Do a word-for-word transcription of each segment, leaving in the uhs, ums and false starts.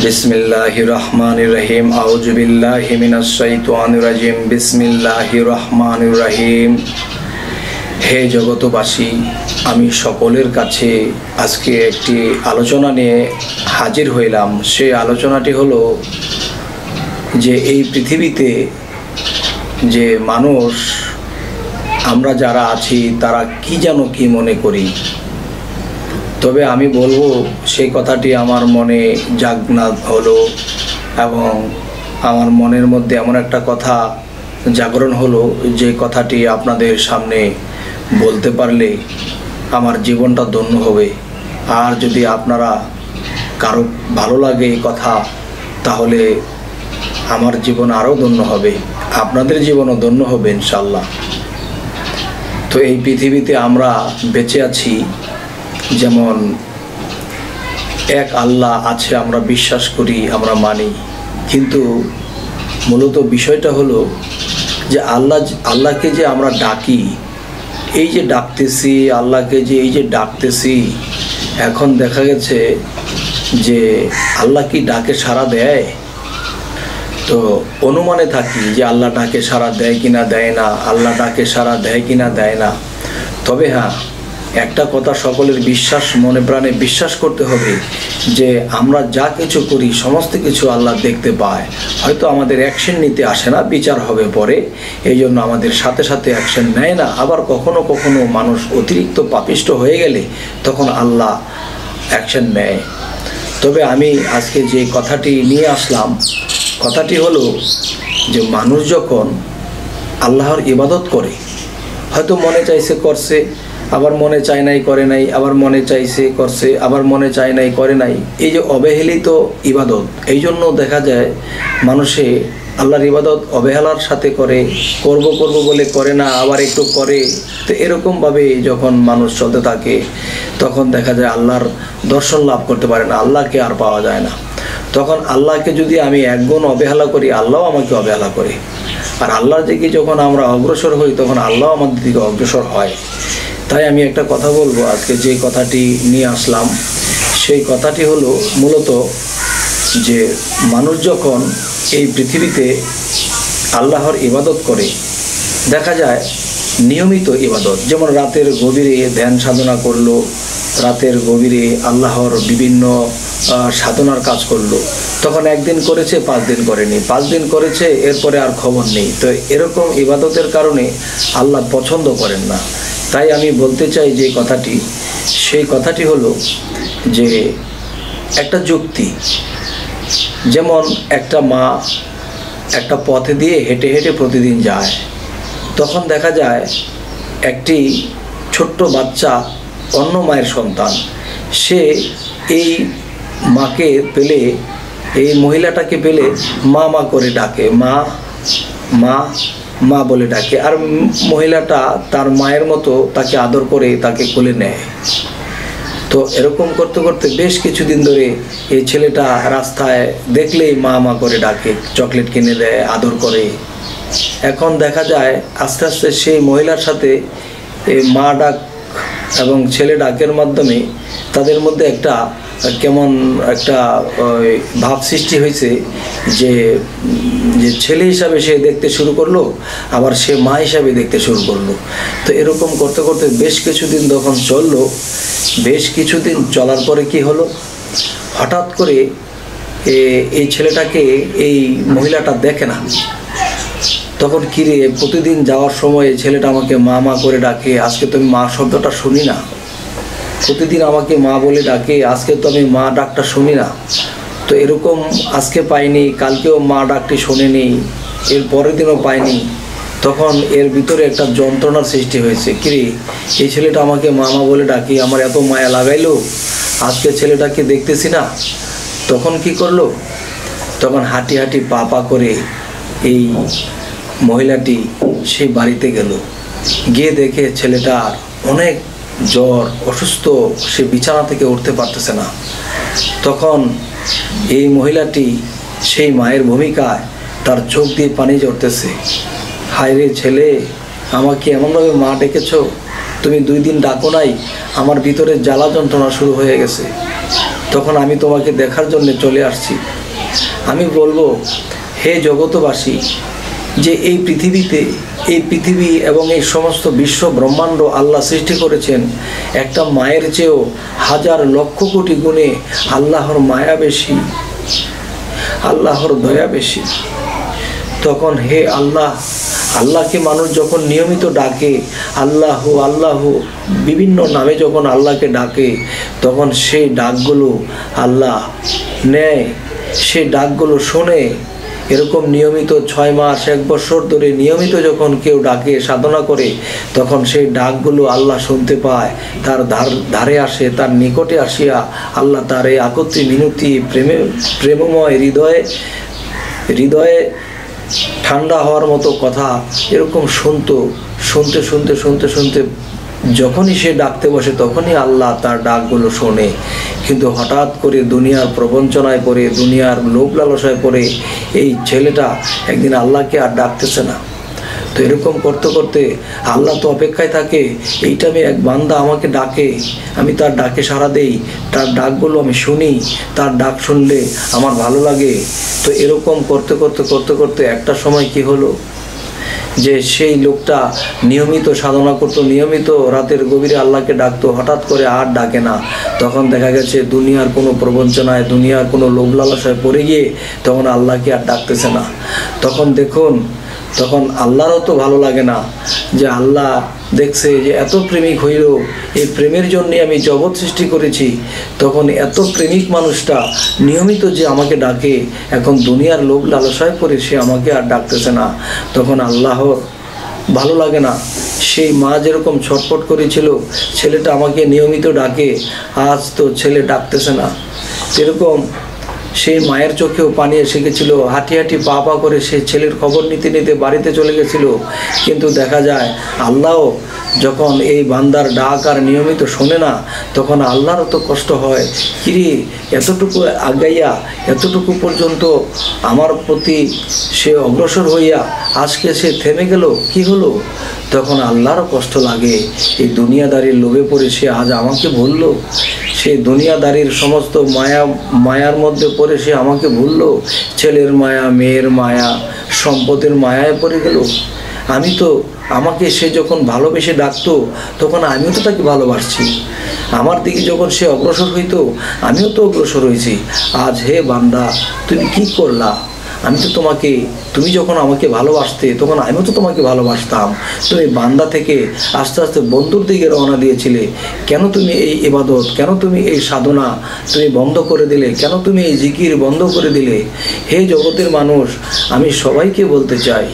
बिस्मिल्लाहिर रहमानिर रहीम आऊज़ु बिल्लाहि मिनाश शाइतानिर राजीम बिस्मिल्लाहिर रहमानिर रहीम। हे जगतबासी, আমি সকলের কাছে আজকে একটি আলোচনা নিয়ে হাজির হইলাম। সেই আলোচনাটি হলো যে এই পৃথিবীতে যে মানুষ আমরা যারা আছি তারা কি যেন কি মনে করি। তবে আমি বলবো সেই কথাটি আমার মনে জাগনাত হলো এবং আমার মনের মধ্যে এমন একটা কথা জাগরণ হলো যে কথাটি আপনাদের সামনে বলতে পারলে আমার জীবনটা ধন্য হবে। আর যদি আপনারা কারো ভালো লাগে এই কথা তাহলে আমার জীবন আরও ধন্য হবে, আপনাদের জীবনও ধন্য হবে ইনশাআল্লাহ। তো এই পৃথিবীতে আমরা বেঁচে আছি, যেমন এক আল্লাহ আছে আমরা বিশ্বাস করি, আমরা মানি, কিন্তু মূলত বিষয়টা হলো যে আল্লাহ আল্লাহকে যে আমরা ডাকি, এই যে ডাকতেছি আল্লাহকে যে এই যে ডাকতেছি এখন দেখা গেছে যে আল্লাহ কি ডাকে সাড়া দেয়? তো অনুমানে থাকি যে আল্লাহ ডাকে সাড়া দেয় কিনা দেয় না, আল্লাহ ডাকে সাড়া দেয় কিনা দেয় না। তবে হ্যাঁ, একটা কথা সকলের বিশ্বাস, মনে প্রাণে বিশ্বাস করতে হবে যে আমরা যা কিছু করি সমস্ত কিছু আল্লাহ দেখতে পায়। হয়তো আমাদের অ্যাকশন নিতে আসে না, বিচার হবে পরে, এই জন্য আমাদের সাথে সাথে অ্যাকশন নেয় না। আবার কখনো কখনো মানুষ অতিরিক্ত পাপিষ্ট হয়ে গেলে তখন আল্লাহ অ্যাকশন নেয়। তবে আমি আজকে যে কথাটি নিয়ে আসলাম, কথাটি হলো যে মানুষ যখন আল্লাহর ইবাদত করে, হয়তো মনে চাইছে করছে, আবার মনে চায় নাই করে নাই, আবার মনে চাইছে করছে, আবার মনে চায় নাই করে নাই, এই যে অবহেলিত ইবাদত, এই জন্য দেখা যায় মানুষে আল্লাহর ইবাদত অবহেলার সাথে করে, করব করব বলে করে না, আবার একটু করে। তো এরকমভাবে যখন মানুষ চলতে থাকে তখন দেখা যায় আল্লাহর দর্শন লাভ করতে পারে না, আল্লাহকে আর পাওয়া যায় না। তখন আল্লাহকে যদি আমি একগুণ অবহেলা করি, আল্লাহও আমাকে অবহেলা করে। আর আল্লাহর দিকে যখন আমরা অগ্রসর হই তখন আল্লাহ আমাদের দিকে অগ্রসর হয়। তাই আমি একটা কথা বলবো, আজকে যে কথাটি নিয়ে আসলাম সেই কথাটি হলো মূলত যে মানুষ যখন এই পৃথিবীতে আল্লাহর ইবাদত করে, দেখা যায় নিয়মিত ইবাদত, যেমন রাতের গভীরে ধ্যান সাধনা করলো, রাতের গভীরে আল্লাহর বিভিন্ন সাধনার কাজ করলো, তখন একদিন করেছে, পাঁচ দিন করেনি, পাঁচ দিন করেছে, এরপরে আর খবর নেই। তো এরকম ইবাদতের কারণে আল্লাহ পছন্দ করেন না। তাই আমি বলতে চাই যে কথাটি, সেই কথাটি হলো যে একটা যুক্তি, যেমন একটা মা একটা পথে দিয়ে হেঁটে হেঁটে প্রতিদিন যায়, তখন দেখা যায় একটি ছোট্ট বাচ্চা অন্য মায়ের সন্তান, সে এই মাকে পেলে, এই মহিলাটাকে পেলে মা মা করে ডাকে, মা মা মা বলে ডাকে, আর মহিলাটা তার মায়ের মতো তাকে আদর করে তাকে কোলে নেয়। তো এরকম করতে করতে বেশ কিছুদিন ধরে এই ছেলেটা রাস্তায় দেখলেই মা মা করে ডাকে, চকলেট কিনে দেয়, আদর করে। এখন দেখা যায় আস্তে আস্তে সেই মহিলার সাথে এই মা ডাক এবং ছেলে ডাকের মাধ্যমে তাদের মধ্যে একটা কেমন একটা ভাব সৃষ্টি হয়েছে যে যে ছেলে হিসাবে সে দেখতে শুরু করলো, আবার সে মা হিসাবে দেখতে শুরু করলো। তো এরকম করতে করতে বেশ কিছুদিন যখন চললো, বেশ কিছুদিন চলার পরে কি হলো, হঠাৎ করে এই ছেলেটাকে এই মহিলাটা দেখে না। তখন কিরে, প্রতিদিন যাওয়ার সময় ছেলেটা আমাকে মা মা করে ডাকে, আজকে তো আমি মা শব্দটা শুনি না, প্রতিদিন আমাকে মা বলে ডাকে, আজকে তো আমি মা ডাকটা শুনি না। তো এরকম আজকে পাইনি, কালকেও মা ডাকটি শোনেনি, এর পরের দিনও পাইনি। তখন এর ভিতরে একটা যন্ত্রণার সৃষ্টি হয়েছে, কিরে এই ছেলেটা আমাকে মামা বলে ডাকি, আমার এত মায়া লাগাইলো, আজকে ছেলেটাকে দেখতেছি না। তখন কি করলো, তখন হাঁটি হাঁটি পা পা করে এই মহিলাটি সেই বাড়িতে গেল, গিয়ে দেখে ছেলেটার অনেক জ্বর, অসুস্থ, সে বিছানা থেকে উঠতে পারতেছে না। তখন এই মহিলাটি সেই মায়ের ভূমিকায় তার চোখ দিয়ে পানি ঝরতেছে, হায় রে ছেলে, আমাকে এমনভাবে মা ডেকেছো, তুমি দুই দিন ডাকো নাই, আমার ভিতরে জ্বালা যন্ত্রণা শুরু হয়ে গেছে। তখন আমি তোমাকে দেখার জন্য চলে আসছি। আমি বলবো, হে জগতবাসী, যে এই পৃথিবীতে এই পৃথিবী এবং এই সমস্ত বিশ্ব ব্রহ্মাণ্ড আল্লাহ সৃষ্টি করেছেন, একটা মায়ের চেয়েও হাজার লক্ষ কোটি গুণে আল্লাহর মায়া বেশি, আল্লাহর দয়া বেশি। তখন হে আল্লাহ, আল্লাহকে মানুষ যখন নিয়মিত ডাকে, আল্লাহ আল্লাহ বিভিন্ন নামে যখন আল্লাহকে ডাকে, তখন সেই ডাকগুলো আল্লাহ নেয়, সেই ডাকগুলো শোনে। এরকম নিয়মিত ছয় মাস এক বছর ধরে নিয়মিত যখন কেউ ডাকে, সাধনা করে, তখন সেই ডাকগুলো আল্লাহ শুনতে পায়, তার ধার ধারে আসে, তার নিকটে আসিয়া আল্লাহ তার এই আকত্রী মিনতি প্রেমে প্রেমময় হৃদয়ে হৃদয়ে ঠান্ডা হওয়ার মতো কথা এরকম শুনতো। শুনতে শুনতে শুনতে শুনতে যখনই সে ডাকতে বসে, তখনই আল্লাহ তার ডাকগুলো শোনে। কিন্তু হঠাৎ করে দুনিয়ার প্রবঞ্চনায় পড়ে, দুনিয়ার লোভ লালসায় পড়ে এই ছেলেটা একদিন আল্লাহকে আর ডাকতেছে না। তো এরকম করতে করতে আল্লাহ তো অপেক্ষায় থাকে, এই টাইমে এক বান্দা আমাকে ডাকে, আমি তার ডাকে সাড়া দেই, তার ডাকগুলো আমি শুনি, তার ডাক শুনলে আমার ভালো লাগে। তো এরকম করতে করতে করতে করতে একটা সময় কি হলো, যে সেই লোকটা নিয়মিত সাধনা করতো, নিয়মিত রাতের গভীরে আল্লাহকে ডাকতো, হঠাৎ করে আর ডাকে না। তখন দেখা গেছে দুনিয়ার কোনো প্রবঞ্চনায়, দুনিয়ার কোনো লোভ লালসায় পড়ে গিয়ে তখন আল্লাহকে আর ডাকতেছে না। তখন দেখুন, তখন আল্লাহরও তো ভালো লাগে না, যে আল্লাহ দেখছে যে এত প্রেমিক হইল, এই প্রেমের জন্যে আমি জগৎ সৃষ্টি করেছি, তখন এত প্রেমিক মানুষটা নিয়মিত যে আমাকে ডাকে, এখন দুনিয়ার লোভ লালসায় পড়ে সে আমাকে আর ডাকতেছে না। তখন আল্লাহর ভালো লাগে না। সেই মা যেরকম ছটফট করেছিল, ছেলেটা আমাকে নিয়মিত ডাকে, আজ তো ছেলে ডাকতেছে না, এরকম সেই মায়ের চোখেও পানি এসে গেছিলো। হাঁটি হাঁটি পা পা করে সে ছেলের খবর নিতে নিতে বাড়িতে চলে গেছিল। কিন্তু দেখা যায় আল্লাহও যখন এই বান্দার ডাক আর নিয়মিত শোনে না, তখন আল্লাহরও তো কষ্ট হয়। কিরে, এতটুকু আগাইয়া এতটুকু পর্যন্ত আমার প্রতি সে অগ্রসর হইয়া আজকে সে থেমে গেল, কি হলো? তখন আল্লাহরও কষ্ট লাগে। এই দুনিয়াদারির লোভে পড়ে সে আজ আমাকে ভুললো, সে দুনিয়াদারির সমস্ত মায়া মায়ার মধ্যে পড়ে সে আমাকে ভুললো। ছেলের মায়া, মেয়ের মায়া, সম্পদের মায়ায় পড়ে গেল। আমি তো, আমাকে সে যখন ভালোবেসে ডাকতো, তখন আমিও তো তাকে ভালোবাসছি। আমার দিকে যখন সে অগ্রসর হইতো, আমিও তো অগ্রসর হয়েছি। আজ হে বান্দা, তুমি কি করলা? আমি তো তোমাকে, তুমি যখন আমাকে ভালোবাসতে, তখন আমিও তো তোমাকে ভালোবাসতাম। তুমি বান্দা থেকে আস্তে আস্তে বন্ধুর দিকে রওনা দিয়েছিলে। কেন তুমি এই ইবাদত, কেন তুমি এই সাধনা তুমি বন্ধ করে দিলে? কেন তুমি এই জিকির বন্ধ করে দিলে? হে জগতের মানুষ, আমি সবাইকে বলতে চাই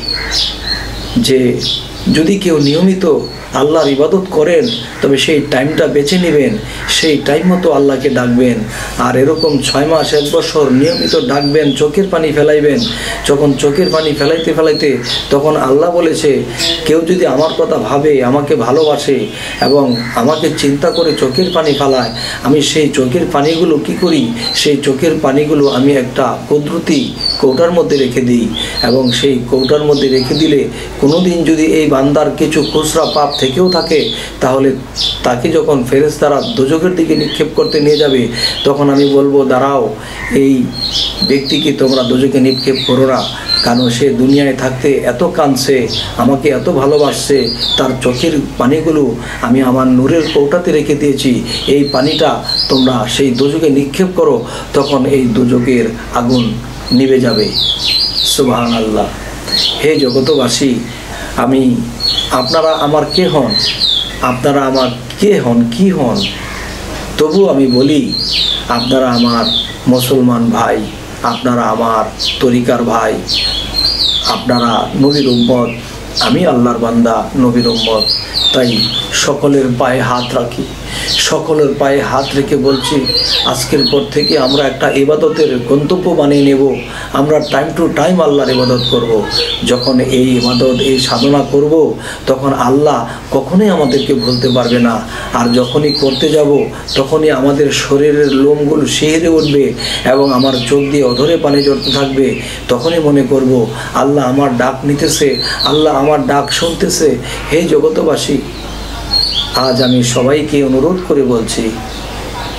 যে যদি কেউ নিয়মিত আল্লাহর ইবাদত করেন, তবে সেই টাইমটা বেছে নেবেন, সেই টাইম মতো আল্লাহকে ডাকবেন। আর এরকম ছয় মাস এক বছর নিয়মিত ডাকবেন, চোখের পানি ফেলাইবেন। যখন চোখের পানি ফেলাইতে ফেলাইতে তখন আল্লাহ বলেছে, কেউ যদি আমার কথা ভাবে, আমাকে ভালোবাসে এবং আমাকে চিন্তা করে চোখের পানি ফেলায়, আমি সেই চোখের পানিগুলো কি করি? সেই চোখের পানিগুলো আমি একটা কুদরতি কৌটার মধ্যে রেখে দিই, এবং সেই কৌটার মধ্যে রেখে দিলে কোনোদিন যদি এই বান্দার কিছু খুচরা পাপ থেকেও থাকে, তাহলে তাকে যখন ফেরেশতারা দোজখের দিকে নিক্ষেপ করতে নিয়ে যাবে, তখন আমি বলবো, দাঁড়াও, এই ব্যক্তিকে তোমরা দোজখে নিক্ষেপ করো না, কারণ সে দুনিয়ায় থাকতে এত কাঁদছে, আমাকে এত ভালোবাসছে, তার চোখের পানিগুলো আমি আমার নূরের কৌটাতে রেখে দিয়েছি, এই পানিটা তোমরা সেই দোজখে নিক্ষেপ করো, তখন এই দোজখের আগুন নিভে যাবে। সুবহানাল্লাহ। হে জগতবাসী, আমি আপনারা আমার কে হন? আপনারা আমার কে হন, কি হন? তবু আমি বলি, আপনারা আমার মুসলমান ভাই, আপনারা আমার তরিকার ভাই, আপনারা নবীর উম্মত, আমি আল্লাহর বান্দা, নবীর উম্মত। তাই সকলের পায়ে হাত রাখি, সকলের পায়ে হাত রেখে বলছি, আজকের পর থেকে আমরা একটা ইবাদতের গন্তব্য বানিয়ে নেব। আমরা টাইম টু টাইম আল্লাহর ইবাদত করব। যখন এই ইবাদত, এই সাধনা করব, তখন আল্লাহ কখনোই আমাদেরকে ভুলতে পারবে না। আর যখনই করতে যাব, তখনই আমাদের শরীরের লোমগুলো শিহরে উঠবে এবং আমার চোখ দিয়ে অধরে পানি ঝরতে থাকবে। তখনই মনে করব, আল্লাহ আমার ডাক নিতেছে, আল্লাহ আমার ডাক শুনতেছে। হে জগতবাসী, আজ আমি সবাইকে অনুরোধ করে বলছি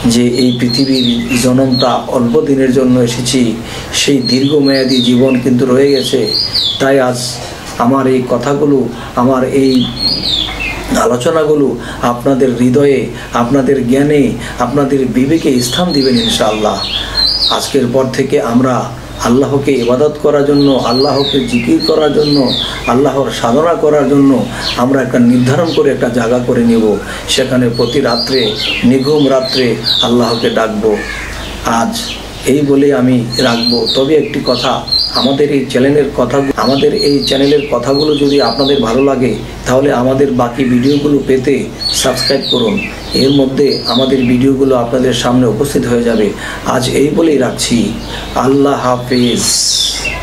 যে এই পৃথিবীর জনমটা অল্প দিনের জন্য এসেছি, সেই দীর্ঘমেয়াদী জীবন কিন্তু রয়ে গেছে। তাই আজ আমার এই কথাগুলো, আমার এই আলোচনাগুলো আপনাদের হৃদয়ে, আপনাদের জ্ঞানে, আপনাদের বিবেকে স্থান দিবেন ইনশাআল্লাহ। আজকের পর থেকে আমরা আল্লাহকে ইবাদত করার জন্য, আল্লাহকে জিকির করার জন্য, আল্লাহর সাধনা করার জন্য আমরা একটা নির্ধারণ করে একটা জায়গা করে নেব। সেখানে প্রতি রাত্রে, নিঘুম রাত্রে আল্লাহকে ডাকবো। আজ এই বলে আমি রাখবো। তবে একটি কথা, আমাদের এই চ্যানেলের কথা আমাদের এই চ্যানেলের কথাগুলো যদি আপনাদের ভালো লাগে, তাহলে আমাদের বাকি ভিডিওগুলো পেতে সাবস্ক্রাইব করুন। এর মধ্যে আমাদের ভিডিওগুলো আপনাদের সামনে উপস্থিত হয়ে যাবে। আজ এই বলেই রাখছি, আল্লাহ হাফেজ।